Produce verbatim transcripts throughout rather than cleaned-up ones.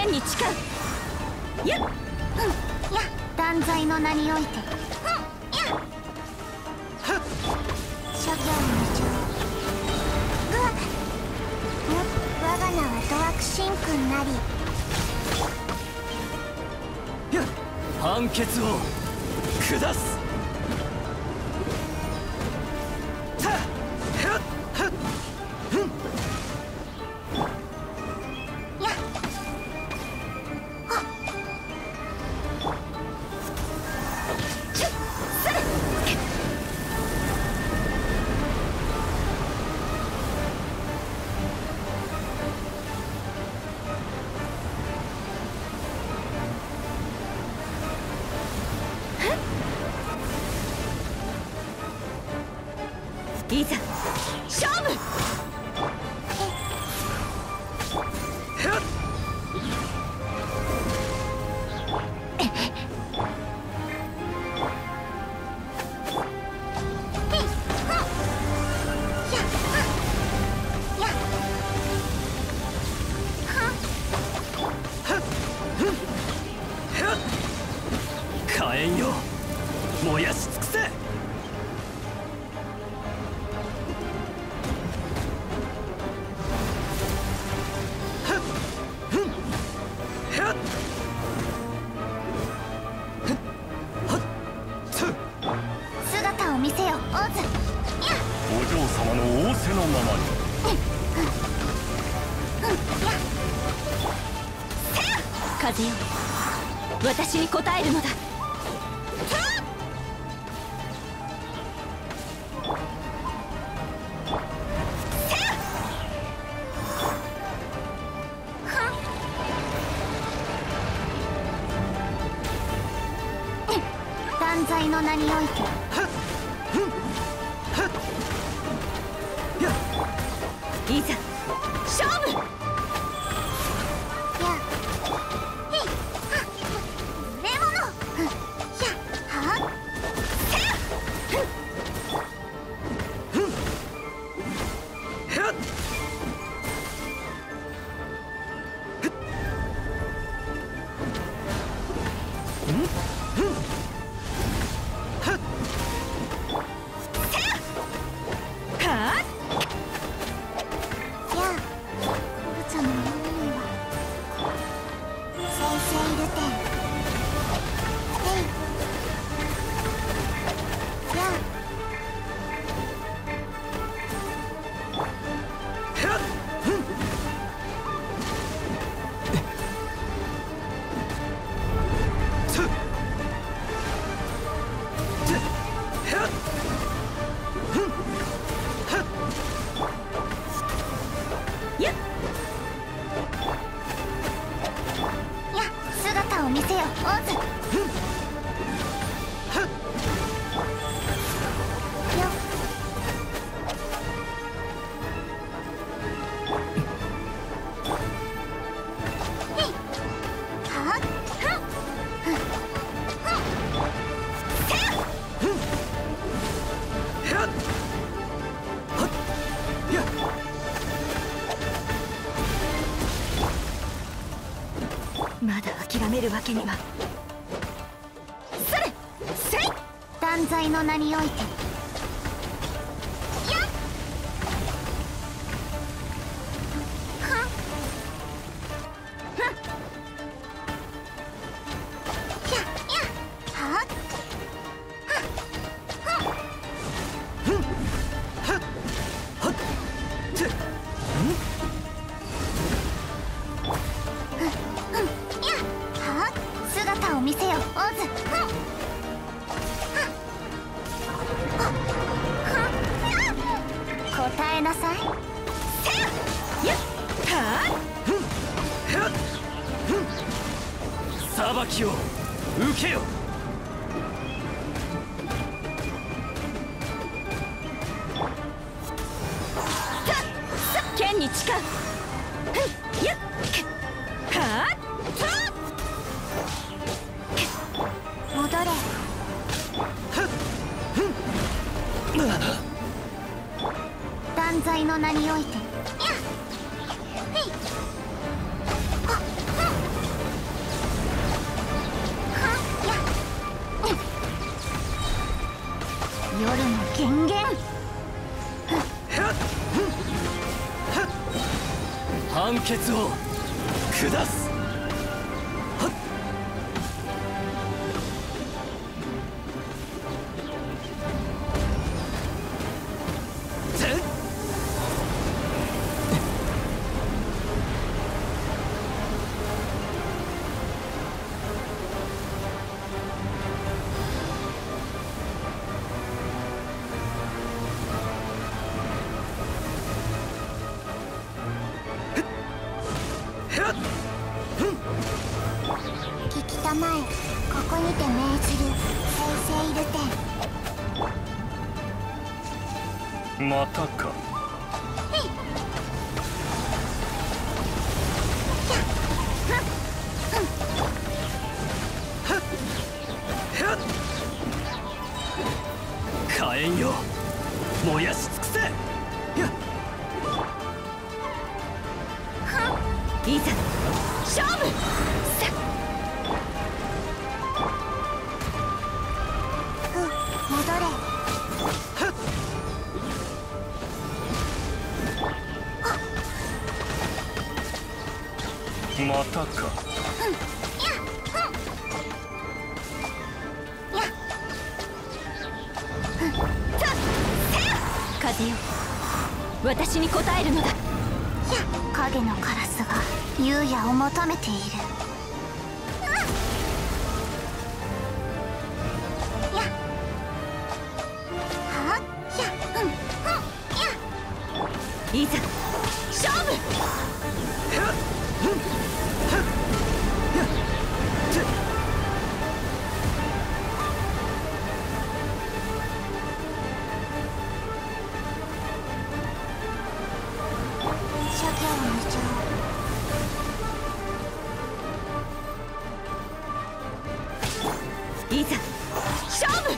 剣に誓う。やっ、うん、や断罪の名において、うん、や諸行無常。うわっ、我が名はドワクシン君なり。 判決を下す。いざ勝負。火炎よ、燃やし尽くせ。 姿を見せよ、オズ。 お嬢様の仰せのままに。 風よ、私に応えるのだ。断罪の名において、いざ勝負。やへいは無礼者。やはせや姿を見せよ、オズ。よっ、へいはっ、ふんふんふんせやまだ諦めるわけには。それせい断罪の名において、やっはっふんややはっふんはっはっつ姿を見せよ、オズ。答えなさい。せややっは裁きを受けよ。 剣に誓う。やっはっ戻れ。断罪の名において、やっへいあっ夜の権限。 判決を下す。 聞きたまえ、ここにて命ずる平成イルテン。 またか。 火炎よ、燃やし尽くせ。いざ勝負。 戻れ。 またか。 風よ、私に応えるのだ。 影のカラスが優也を求めている。 いざ勝負。 諸行無常。 いざ勝負。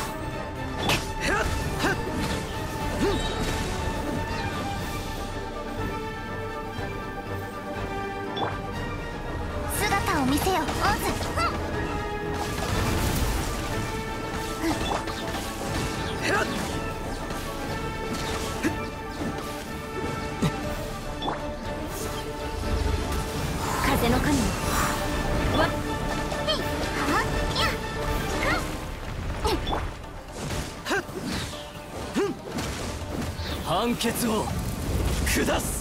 姿を見せよ、オズ。 風の神よ、わっ。 判決を下す。